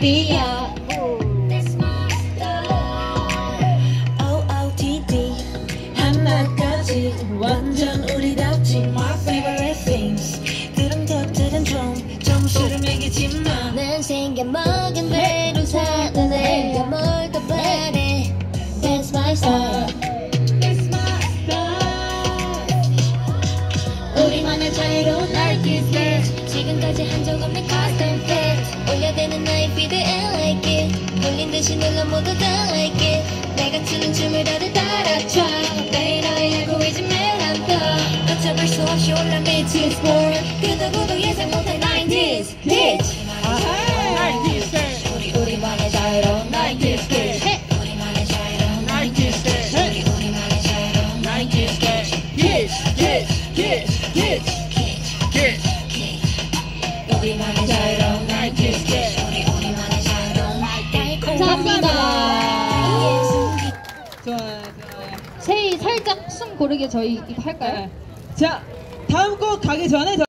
OOTD야. OOTD 하나까지 완전 우리답지. My favorite things. 그런 것들은 좀 수름이겠지만 난 생겨먹은 대로 사는 내가 뭘 더 바래. That's my style. 우리만의 자유로운 artist. 지금까지 한 적 없는 custom fit. 올려대는 나의 beat I like it. 돌린 듯이 눌러 모두 다 like it. 내가 추는 춤을 다들 따라춰. 매일 너의 알고리즘에 난 떠. 어쩌볼 수 없이 올라 미친 sport. 그 누구도 예상 못할 90s hits. 우리만의 자유로운 90s hits. 우리만의 자유로운 90s hits. 우리만의 자유로운 90s hits. 우리만의 자유로운 90s hits. 우리만의 자유로운 90s. 감사합니다. 좋아요. 세이 살짝 숨 고르게 저희 이거 할까요? 자, 다음 곡 가기 전에